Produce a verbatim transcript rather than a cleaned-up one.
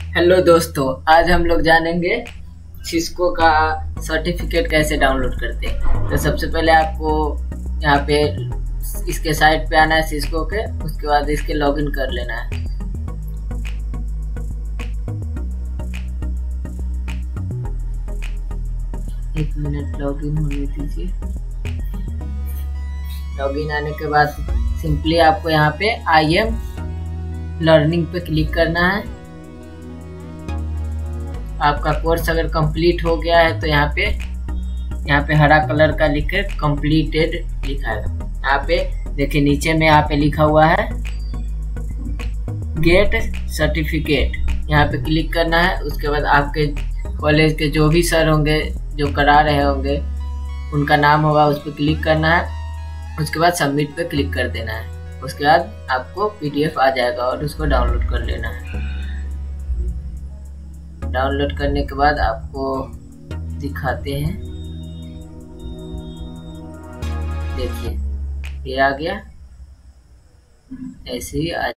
Hello दोस्तों, आज हम लोग जानेंगे सिस्को का सर्टिफिकेट कैसे डाउनलोड करते हैं। तो सबसे पहले आपको यहाँ पे इसके साइट पे आना है सिस्को के, उसके बाद इसके लॉगिन कर लेना है। एक मिनट लॉगिन होने दीजिए। लॉगिन आने के बाद सिंपली आपको यहाँ पे आई एम लर्निंग पे क्लिक करना है। आपका कोर्स अगर कंप्लीट हो गया है तो यहाँ पे यहाँ पे हरा कलर का लिखे कंप्लीटेड लिखा है। यहाँ पे देखिए नीचे में यहाँ पे लिखा हुआ है गेट सर्टिफिकेट, यहाँ पे क्लिक करना है। उसके बाद आपके कॉलेज के जो भी सर होंगे जो करा रहे होंगे उनका नाम होगा, उस पर क्लिक करना है। उसके बाद सबमिट पे क्लिक कर देना है। उसके बाद आपको पीडीएफ आ जाएगा और उसको डाउनलोड कर लेना है। डाउनलोड करने के बाद आपको दिखाते हैं, देखिए ये आ गया, ऐसे ही आ